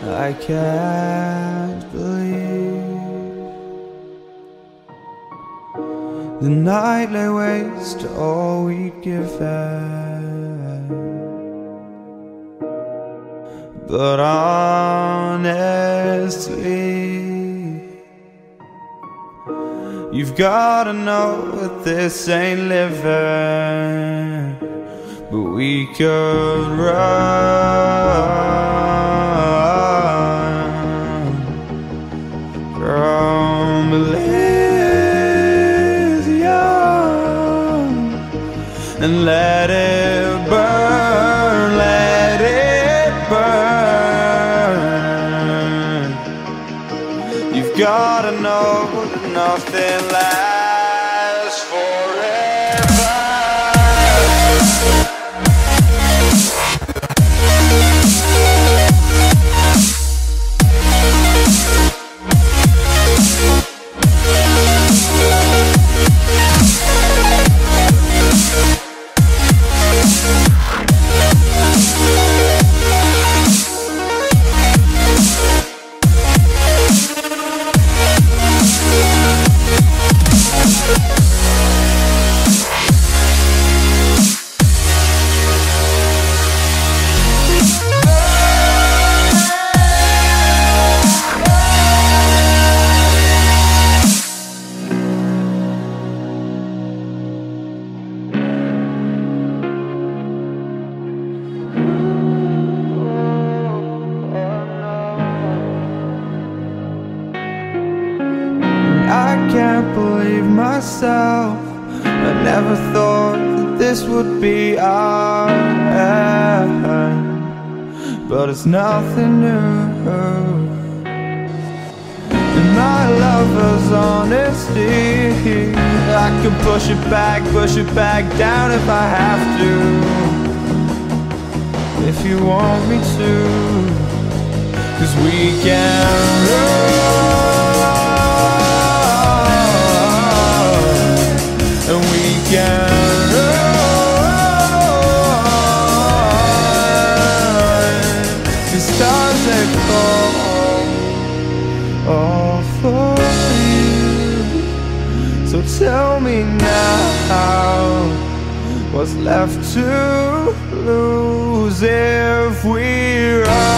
I can't believe the night lay waste to all we'd given. But honestly, you've gotta know that this ain't living. But we could run from Elysium and let it burn, let it burn. You've gotta know that nothing lasts forever. I can't believe myself. I never thought that this would be our end, but it's nothing new. And my lover's honesty, I can push it back down if I have to. If you want me to, 'cause we can run. And we can run. The stars they fall all for you. So tell me now, what's left to lose if we run?